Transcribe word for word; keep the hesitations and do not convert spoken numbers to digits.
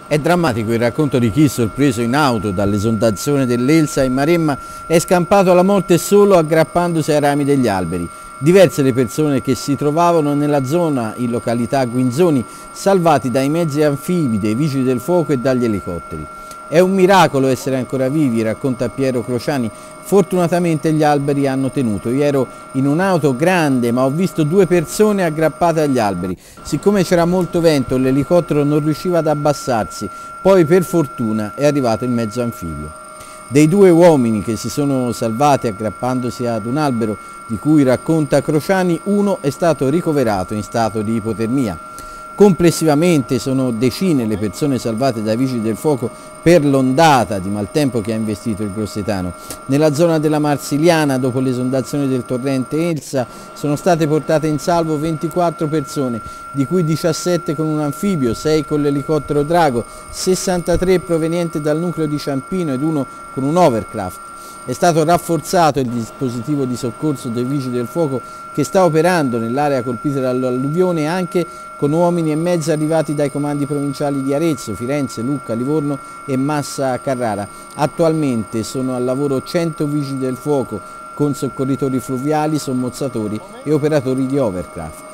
È drammatico il racconto di chi, sorpreso in auto dall'esondazione dell'Elsa in Maremma, è scampato alla morte solo aggrappandosi ai rami degli alberi. Diverse le persone che si trovavano nella zona, in località Guinzoni, salvati dai mezzi anfibi, dai vigili del fuoco e dagli elicotteri. È un miracolo essere ancora vivi, racconta Piero Crociani. Fortunatamente gli alberi hanno tenuto. Io ero in un'auto grande ma ho visto due persone aggrappate agli alberi. Siccome c'era molto vento l'elicottero non riusciva ad abbassarsi, poi per fortuna è arrivato il mezzo anfibio. Dei due uomini che si sono salvati aggrappandosi ad un albero di cui racconta Crociani, uno è stato ricoverato in stato di ipotermia. Complessivamente sono decine le persone salvate dai vigili del fuoco per l'ondata di maltempo che ha investito il Grossetano. Nella zona della Marsiliana, dopo l'esondazione del torrente Elsa, sono state portate in salvo ventiquattro persone, di cui diciassette con un anfibio, sei con l'elicottero Drago, sessantatré provenienti dal nucleo di Ciampino ed uno con un hovercraft. È stato rafforzato il dispositivo di soccorso dei vigili del fuoco che sta operando nell'area colpita dall'alluvione anche con uomini e mezzi arrivati dai comandi provinciali di Arezzo, Firenze, Lucca, Livorno e Massa Carrara. Attualmente sono al lavoro cento vigili del fuoco con soccorritori fluviali, sommozzatori e operatori di hovercraft.